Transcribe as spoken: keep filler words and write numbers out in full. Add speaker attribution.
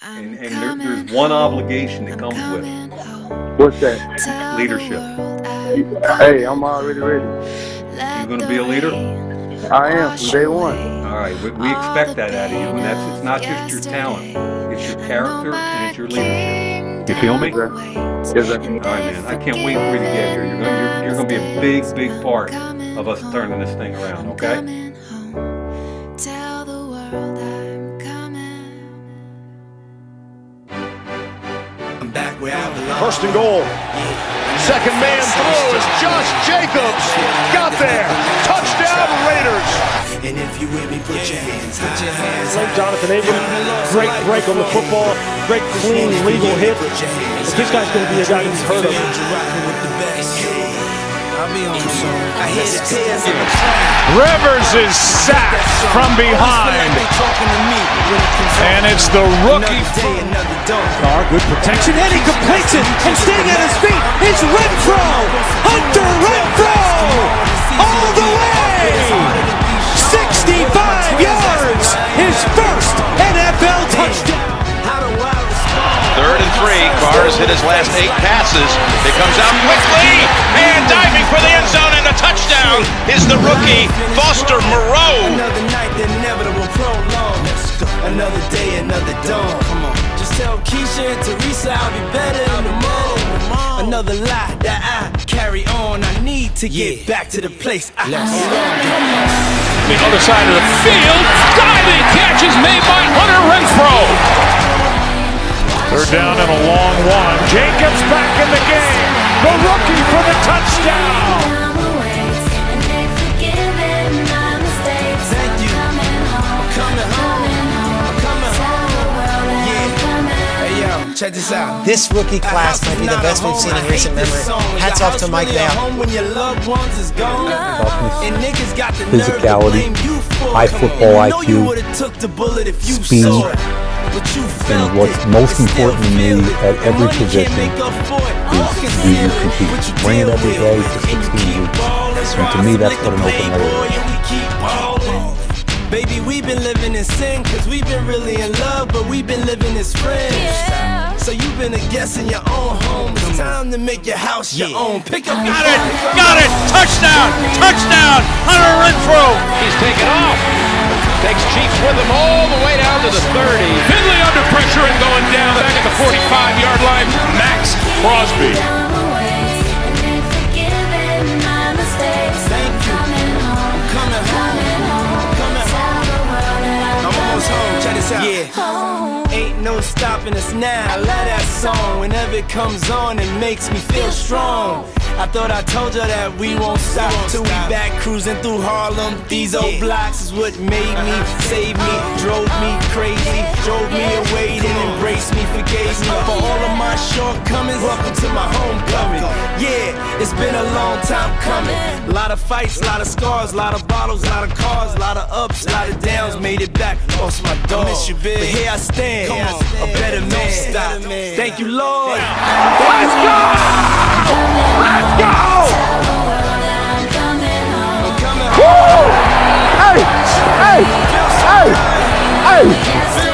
Speaker 1: And, and there, there's one obligation that comes with it.
Speaker 2: What's that?
Speaker 1: Leadership.
Speaker 2: Hey, I'm already ready.
Speaker 1: You going to be a leader?
Speaker 2: I am from day one.
Speaker 1: All right, we, we expect that out of you, and that's it's not just your talent, it's your character and it's your leadership. You feel me?
Speaker 2: Yes, sir. Yes, sir.
Speaker 1: All right, man. I can't wait for you to get here. You're going you're, you're going to be a big, big part of us turning this thing around. Okay?
Speaker 3: First and goal. Second man throws. Josh Jacobs got there. Touchdown Raiders.
Speaker 4: And if you with me, put your hands high. Put your hands high.
Speaker 3: Jonathan Abram, great break on the football. Great clean legal hit. But this guy's going to be a guy you've heard of.
Speaker 5: Rivers is sacked from behind. And it's the rookie.
Speaker 6: Carr, good protection, and he completes it. And staying at his feet is Renfro. Hunter Renfro. All the way. sixty-five yards. His first N F L touchdown.
Speaker 7: Third and three. Carr has hit his last eight passes. It comes out quickly. And diving for the end zone and a touchdown is the rookie, Foster Moreau.
Speaker 4: Another night that inevitable prolong. Another day, another dawn. Come on. Just tell Keisha and Teresa I'll be better in the morning. Another lie that I carry on. I need to get back to the place I belong.
Speaker 5: The other side of the field. Diving catch is made by Hunter Renfro. Third down and a long one. Jacobs back in the game. The rookie for the touchdown.
Speaker 4: Thank you. I'm coming home. I'm coming home. Yeah. Hey yo, check this out.
Speaker 8: This rookie class might be the best we've seen in recent memory. Hats off to Mike Mayock.
Speaker 9: Physicality, high football I Q, speed, and what's most important to me at every position is do you compete. Bring it every day for sixteen weeks. And to me, that's what an open letter is.
Speaker 4: Baby, we've been living in sin, cause we've been really in love, but we've been living as friends. Yeah. So you've been a guest in your own home. It's time to make your house your yeah. own. Pick up
Speaker 5: Got it! Got it! Touchdown! Touchdown! Hunter Renfro!
Speaker 7: He's taken off. Takes Chiefs with him all the way down to the thirty.
Speaker 5: Finley under pressure and going down back at the forty-five yard line. Max Crosby.
Speaker 4: Yeah, ain't no stopping us now. I love that song. Whenever it comes on, it makes me feel strong. I thought I told you that we won't stop till we back cruising through Harlem. These old blocks is what made me, saved me, drove me crazy, drove me away, then embraced me, forgave me for all of my shortcomings. Welcome to my homecoming. Yeah, it's been a long time coming. A lot of fights, a lot of scars, a lot of bottles, a lot of cars, a lot of ups, a lot of downs. Made it back, lost my dog. Miss you, big. But here I stand, a better man. Stop. Thank you, Lord.
Speaker 3: Let's go! Let's go! Woo! Hey! Hey! Hey! Hey!